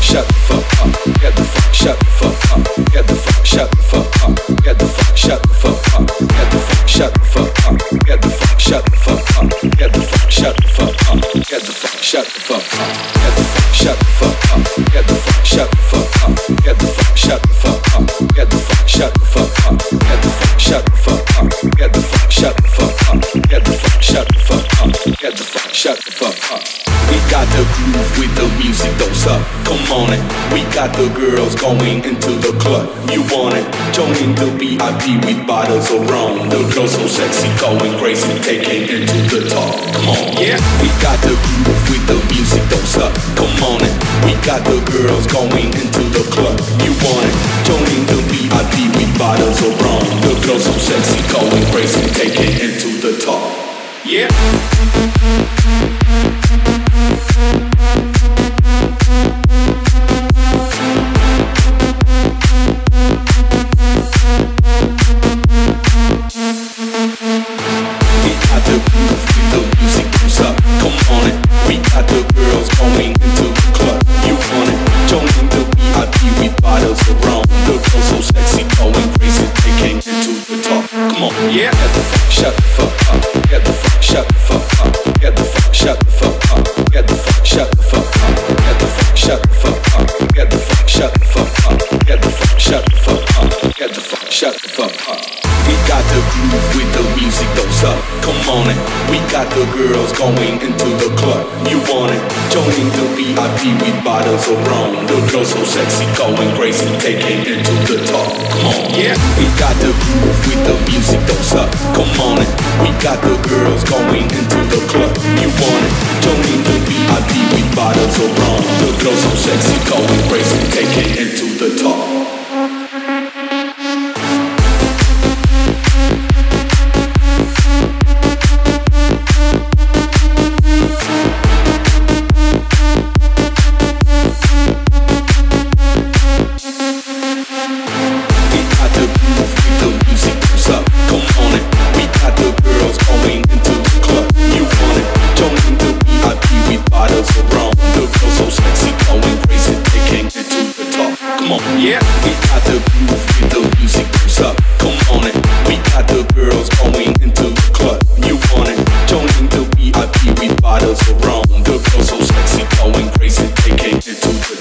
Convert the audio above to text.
shut the fuck up. Get the fuck, shut the fuck up. Get the fuck, shut the fuck up. Get the fuck, shut the fuck up. Get the fuck, shut the fuck up. Get the fuck, shut the fuck up. Get the fuck, shut the fuck up. Get the fuck, shut the fuck up. Get the fuck, shut the fuck up. Get the fuck, shut the fuck up. Get the fuck, shut the fuck up. Get the fuck, shut the fuck up. Get the fuck, shut the fuck up. Get the fuck, shut the fuck up. Get the fuck, shut the fuck up. Get the fuck, shut the fuck up. We got the groove with the music, don't suck. Come on it. We got the girls going into the club. You want it? Join the VIP with bottles of rum. The girls so sexy, going crazy, taking into the top. Come on, yeah. We got the groove with the music, don't suck. Come on it. We got the girls going into the club. You want it? Join the VIP with bottles of rum. The girls so sexy, going crazy, taking into the top. Yeah. Going into the club, you want it? Joining the VIP with bottles of rum. The girls so sexy, going crazy, taking into the top. Come on, yeah. We got the groove with the music, don't suck. Come on it. We got the girls going into the club. You want it? Joining the VIP with bottles of rum. The girls so sexy, going crazy, taking into the top. Into the